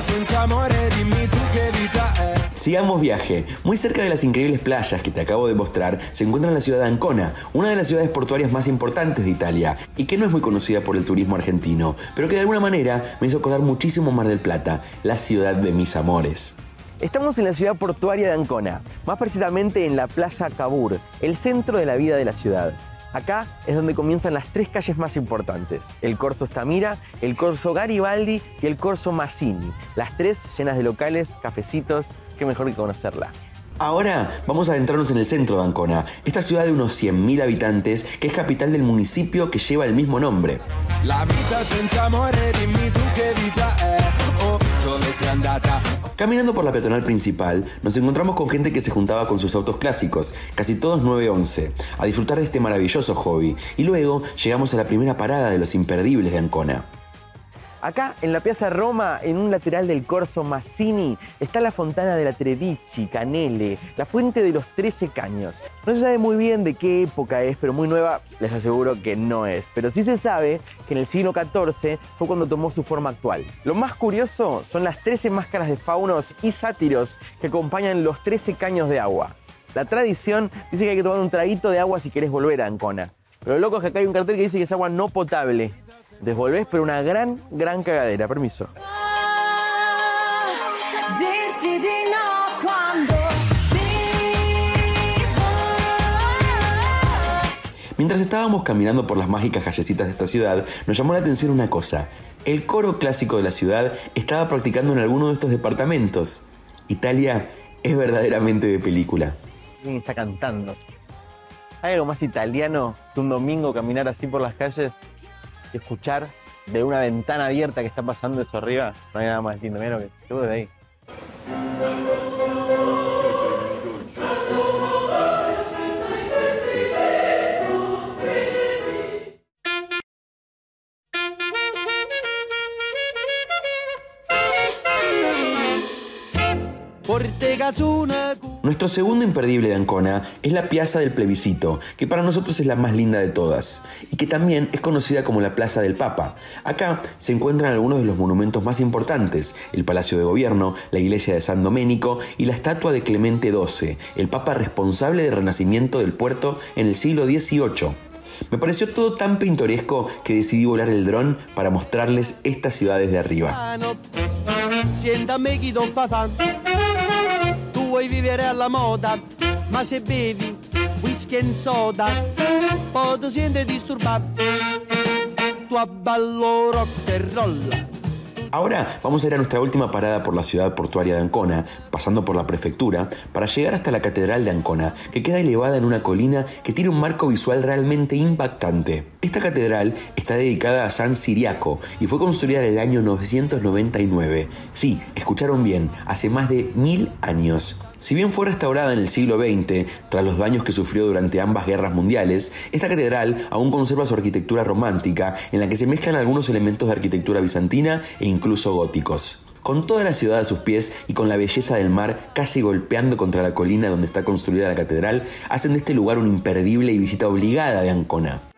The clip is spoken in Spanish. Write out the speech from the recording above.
Sigamos viaje. Muy cerca de las increíbles playas que te acabo de mostrar se encuentra la ciudad de Ancona, una de las ciudades portuarias más importantes de Italia y que no es muy conocida por el turismo argentino, pero que de alguna manera me hizo acordar muchísimo Mar del Plata, la ciudad de mis amores. Estamos en la ciudad portuaria de Ancona, más precisamente en la Plaza Cavour, el centro de la vida de la ciudad. Acá es donde comienzan las tres calles más importantes: el Corso Stamira, el Corso Garibaldi y el Corso Mazzini. Las tres llenas de locales, cafecitos, qué mejor que conocerla. Ahora vamos a adentrarnos en el centro de Ancona, esta ciudad de unos 100.000 habitantes que es capital del municipio que lleva el mismo nombre. Caminando por la peatonal principal, nos encontramos con gente que se juntaba con sus autos clásicos, casi todos 911, a disfrutar de este maravilloso hobby. Y luego llegamos a la primera parada de los imperdibles de Ancona. Acá, en la Piazza Roma, en un lateral del Corso Mazzini, está la Fontana della Tredici, Canele, la fuente de los 13 caños. No se sabe muy bien de qué época es, pero muy nueva les aseguro que no es. Pero sí se sabe que en el siglo XIV fue cuando tomó su forma actual. Lo más curioso son las 13 máscaras de faunos y sátiros que acompañan los 13 caños de agua. La tradición dice que hay que tomar un traguito de agua si querés volver a Ancona. Pero lo loco es que acá hay un cartel que dice que es agua no potable. Desvolvés, pero una gran cagadera. Permiso. Mientras estábamos caminando por las mágicas callecitas de esta ciudad, nos llamó la atención una cosa. El coro clásico de la ciudad estaba practicando en alguno de estos departamentos. Italia es verdaderamente de película. ¿Quién está cantando? ¿Hay algo más italiano que un domingo caminar así por las calles y escuchar de una ventana abierta que está pasando eso arriba? No hay nada más lindo, mira lo que se ve de ahí. Nuestro segundo imperdible de Ancona es la Piazza del Plebiscito, que para nosotros es la más linda de todas, y que también es conocida como la Plaza del Papa. Acá se encuentran algunos de los monumentos más importantes: el Palacio de Gobierno, la Iglesia de San Domenico y la estatua de Clemente XII, el Papa responsable del renacimiento del puerto en el siglo XVIII. Me pareció todo tan pintoresco que decidí volar el dron para mostrarles estas ciudades de arriba. Vuoi vivere alla moda, ma se bevi whisky and soda, poi ti sientes disturbado, tu abballo rock and roll. Ahora vamos a ir a nuestra última parada por la ciudad portuaria de Ancona, pasando por la prefectura, para llegar hasta la Catedral de Ancona, que queda elevada en una colina que tiene un marco visual realmente impactante. Esta catedral está dedicada a San Ciriaco y fue construida en el año 999. Sí, escucharon bien, hace más de 1000 años. Si bien fue restaurada en el siglo XX, tras los daños que sufrió durante ambas guerras mundiales, esta catedral aún conserva su arquitectura romántica, en la que se mezclan algunos elementos de arquitectura bizantina e incluso góticos. Con toda la ciudad a sus pies y con la belleza del mar casi golpeando contra la colina donde está construida la catedral, hacen de este lugar un imperdible y visita obligada de Ancona.